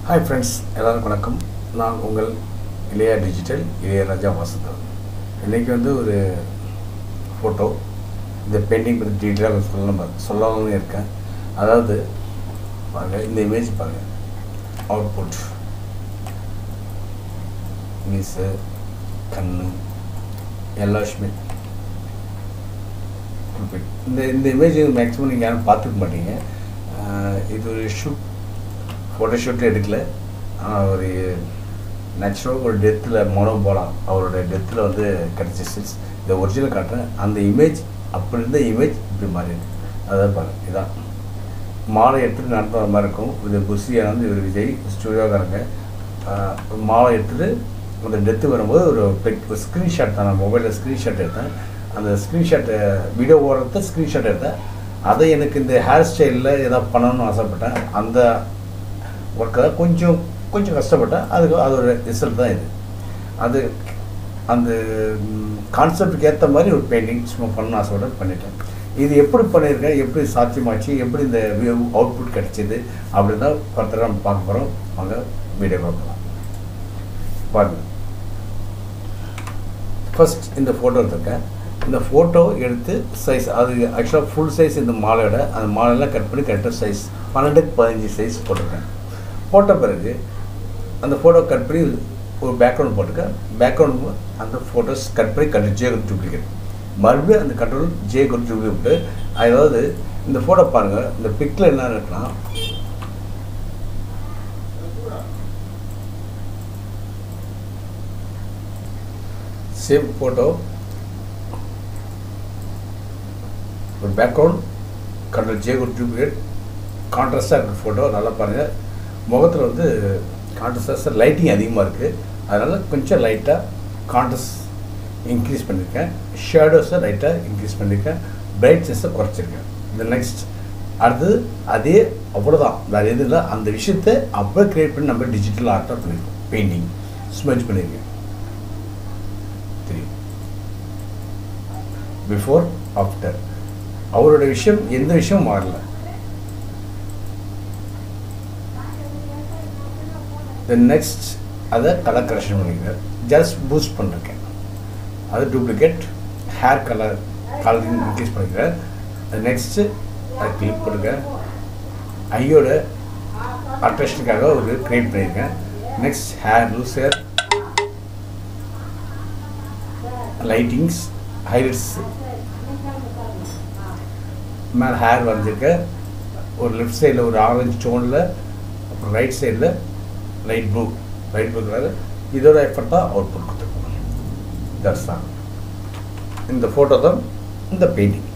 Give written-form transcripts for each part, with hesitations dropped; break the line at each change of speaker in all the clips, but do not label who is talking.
Hi friends, எல்லாருக்கும் வணக்கம். நான் உங்கள் இளையா டிஜிட்டல் இளையராஜா வாசுதேவன். இன்னைக்கு ஒரு ஃபோட்டோ இந்த பெயிண்டிங் பற்றி டீட்டெயிலாக சொல்லணும்னு இருக்கேன். அதாவது பாருங்க, இந்த இமேஜ் பாருங்க, அவுட்புட் மீஸு கண்ணு எல்லாமே இந்த இமேஜ் மேக்ஸிமம் நீங்கள் யாரும் பார்த்துக்க மாட்டீங்க. இது ஒரு ஃபோட்டோ ஷூட்டில் எடுக்கல, ஆனால் ஒரு நேச்சுரலாக ஒரு டெத்தில் மோனோபாலா அவரோட டெத்தில் கிடச்ச ஸ்டில்ஸ். இந்த ஒரிஜினல் காட்டுறேன். அந்த இமேஜ் அப்படி இருந்த இமேஜ் இப்படி மாறி இருக்கு. அதான் பாருங்கள், இதான் மாலை எடுத்துகிட்டு நடத்துகிற மாதிரி இருக்கும். இது புஷியாக இவர் விஜய் ஸ்டூடியோக்காரங்க மாலை எடுத்துகிட்டு அந்த டெத்து வரும்போது ஒரு ஸ்க்ரீன்ஷாட் தான். நான் மொபைலில் ஸ்க்ரீன்ஷாட் எடுத்தேன். அந்த ஸ்க்ரீன்ஷாட்டை வீடியோ ஓடுறத ஸ்க்ரீன்ஷாட் எடுத்தேன். அதை எனக்கு இந்த ஹேர் ஸ்டைலில் ஏதாவது பண்ணணும்னு ஆசைப்பட்டேன். அந்த ஒர்க்கை தான் கொஞ்சம் கஷ்டப்பட்டேன். அதோட ரிசல்ட் தான் இது. அது அந்த கான்செப்டுக்கு ஏற்ற மாதிரி ஒரு பெயிண்டிங் சும்மா பண்ணணும்னு ஆசைப்பட்டு பண்ணிட்டேன். இது எப்படி பண்ணியிருக்கேன், எப்படி சாத்தியமாச்சு, எப்படி இந்த அவுட்புட் கிடச்சிது அப்படி தான் ஃபர்தராக நம்ம பார்க்க போகிறோம். வாங்க வீடியோ பார்க்கலாம். பாருங்கள், ஃபஸ்ட் இந்த ஃபோட்டோ எடுத்திருக்கேன். இந்த ஃபோட்டோ எடுத்து சைஸ், அது ஆக்சுவலாக ஃபுல் சைஸ் இந்த மாலையோட அந்த மாலையெல்லாம் கட் பண்ணி கரெக்டாக சைஸ் 12x15 சைஸ் போட்டிருக்கேன். போட்ட பிறகு அந்த ஃபோட்டோ கட் பண்ணி ஒரு பேக்ரவுண்ட் போட்டிருக்கேன். பேக்ரவுண்ட் அந்த ஃபோட்டோஸ் கட் பண்ணி ஜே டூப்ளிகேட், மறுபடியும் அந்த கண்ட்ரோல் ஜே டூப்ளிகேட். அதாவது இந்த ஃபோட்டோ பாருங்கள், இந்த பிக்கில் என்ன இருக்குன்னா சேம் ஃபோட்டோ ஒரு பேக்ரவுண்ட் கண்ட்ரோல் ஜே டூப்ளிகேட் கான்ட்ராஸ்டாக இருக்குது ஃபோட்டோ. நல்லா பாருங்கள், முகத்தில் கான்ட்ராஸ்டாக லைட்டிங் அதிகமாக இருக்குது. அதனால் கொஞ்சம் லைட்டாக கான்ட்ராஸ்ட் இன்க்ரீஸ் பண்ணியிருக்கேன். ஷேடோஸை லைட்டாக இன்க்ரீஸ் பண்ணியிருக்கேன். பிரைட்னஸை குறைச்சிருக்கேன். இந்த நெக்ஸ்ட் அடுத்தது அதே அவ்வளோதான், வேறு எதுவும் இல்லை. அந்த விஷயத்தை அப்போ க்ரியேட் பண்ணி நம்ம டிஜிட்டல் ஆர்ட்டாக பண்ணியிருக்கோம். பெயிண்டிங் ஸ்மெச் பண்ணியிருக்கேன். தெரியும் பிஃபோர் ஆஃப்டர் அவரோட விஷயம் எந்த விஷயமும் மாறல. தென் நெக்ஸ்ட் அதை கலர் கரெக்ஷன் பண்ணிக்கிறேன். ஜஸ்ட் பூஸ்ட் பண்ணிருக்கேன். அது டூப்ளிகேட் ஹேர் கலரிங் இன்க்ரீஸ் பண்ணிக்கிறேன். நெக்ஸ்ட்டு அதை கிளிக் பண்ணிருக்கேன். ஐயோட அட்ராக்ஷனுக்காக ஒரு க்ரியேட் பண்ணியிருக்கேன். Next hair loose hair lightings highlights மேலே ஹேர் வரைஞ்சிருக்கேன். ஒரு லெஃப்ட் சைடில் ஒரு ஆரஞ்சு டோனில், அப்புறம் ரைட் சைடில் லைட் ப்ளூ கலர். இதோட எஃபர்ட் தான் அவுட்புட் கொடுத்துருக்கோம். தட்ஸ் தான் இந்த ஃபோட்டோ தான் இந்த பெயிண்டிங்.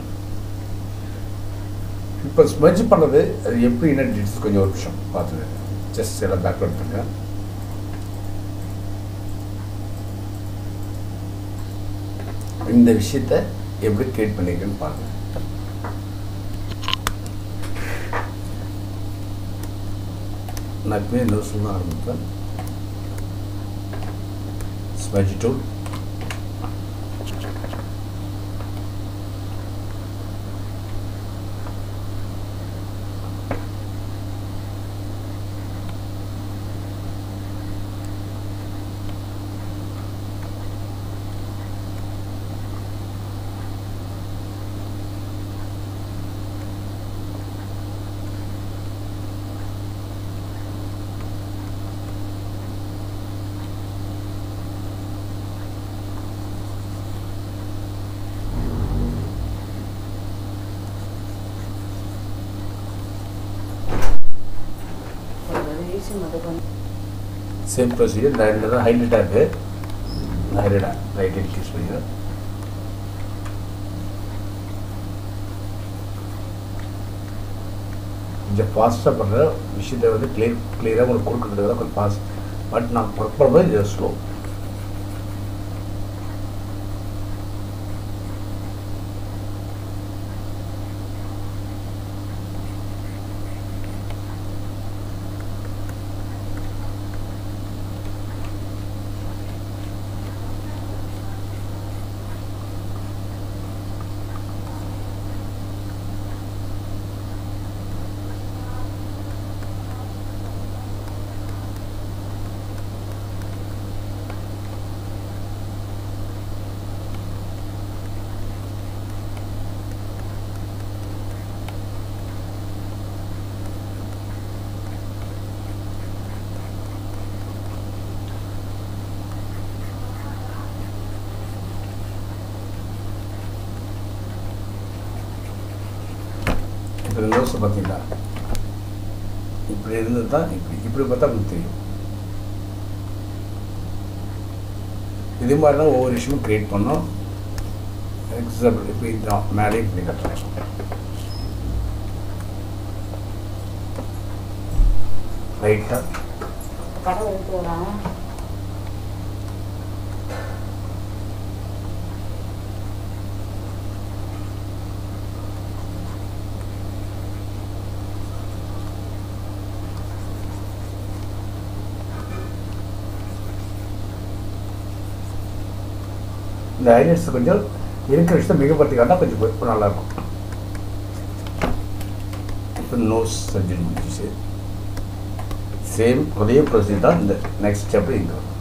இப்போ ஸ்மெச் பண்ணுறது அது எப்படி என்ன டீட்டெயில்ஸ் கொஞ்சம் ஒரு நிமிஷம் பார்த்துட்டு ஜஸ்ட் எல்லாம் பேக்ரவுண்ட் பண்ணுங்க. இந்த விஷயத்தை எப்படி கிரியேட் பண்ணியிருக்கேன்னு பாருங்கள். நான் இன்னும் சொல்ல ஆரம்பிப்பேன். Smudge tool, same procedure. இந்த தான் ஹைலைட்டாக இருக்குது. லைட் இன்க்ரீஸ் பண்ணிக்கிறேன். கொஞ்சம் ஃபாஸ்ட்டாக பண்ணுற விஷயத்தை கிளியராக உங்களுக்கு கொடுக்குறதுக்கு தான் கொஞ்சம் ஃபாஸ்ட். பட் நான் ஒர்க் பண்ணும்போது இது ஸ்லோ. இப்போ இந்த நோஸ் பார்த்தீங்களா, இப்படி இருந்தது தான் இப்படி பார்த்தா உங்களுக்கு தெரியும். இது மாதிரி தான் ஒவ்வொரு விஷயமும் க்ரியேட் பண்ணோம். எக்ஸாம்பிள் இப்போ இதுதான் மேலே இப்படி கட்டுறேன். ரைட்டாக இந்த ஹைலைட்ஸ் கொஞ்சம் இருக்கிற விஷயத்தை மிகப்படுத்தி காட்டினா கொஞ்சம் இப்போ நல்லாயிருக்கும். இப்போ நோஸ் சர்ஜரி முடிஞ்சிச்சு. சேம் ஒரே ப்ரொசீஜர் தான் இந்த நெக்ஸ்ட் ஸ்டெப்பு இங்கே வரும்.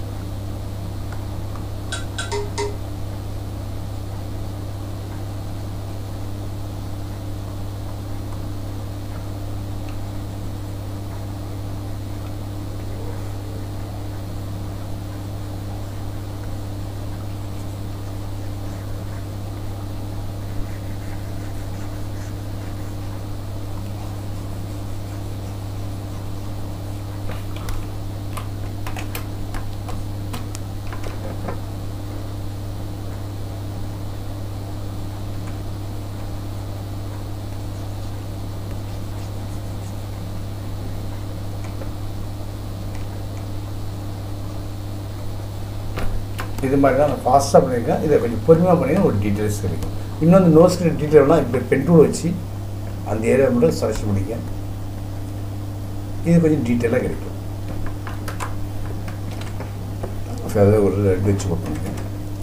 இது மாதிரி தான் நான் ஃபாஸ்ட்டாக பண்ணியிருக்கேன். இதை கொஞ்சம் பொறுமையாக பண்ணிங்கன்னா ஒரு டீட்டெயில்ஸ் கிடைக்கும். இன்னொன்று நோஸ்க்கு டீட்டெயில்னால் இப்போ பென் டூல் வச்சு அந்த ஏரியா மட்டும் சர்ச் பண்ணிக்க, இது கொஞ்சம் டீட்டெயிலாக கிடைக்கும். அதை ஒரு ரெட் வச்சு போட்டுருக்கேன்.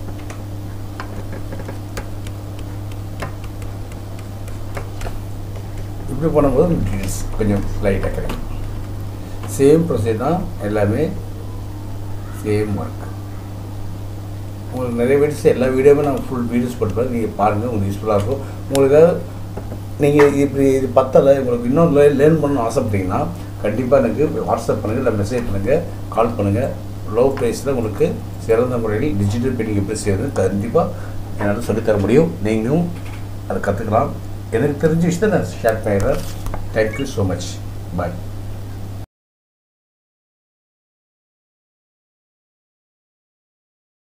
இப்படி பண்ணும்போது டீட்டெயில்ஸ் கொஞ்சம் லைட்டாக கிடைக்கும். சேம் ப்ரொசீஜர் தான், எல்லாமே சேம் ஒர்க். உங்களுக்கு நிறைய வீடியோஸ் எல்லா வீடியோவுமே நான் ஃபுல் வீடியோஸ் போட்டுருப்பேன், நீங்கள் பாருங்கள், உங்களுக்கு யூஸ்ஃபுல்லாக இருக்கும். உங்களுக்கு நீங்கள் இப்படி இது பத்தலை, உங்களுக்கு இன்னும் லேர்ன் பண்ணணும்னு ஆசைப்பட்டீங்கன்னா கண்டிப்பாக எனக்கு வாட்ஸ்அப் பண்ணுங்கள், இல்லை மெசேஜ் பண்ணுங்கள், கால் பண்ணுங்கள். லோ ப்ரைஸில் உங்களுக்கு சிறந்த முறையில் டிஜிட்டல் பெயிண்டிங் எப்படி செய்யறது கண்டிப்பாக என்னால் சொல்லித்தர முடியும். நீங்களும் அதை கற்றுக்கலாம். எனக்கு தெரிஞ்ச விஷயத்தை நான் ஷேர் பண்ணிடுறேன். Thank you so much. பாய்.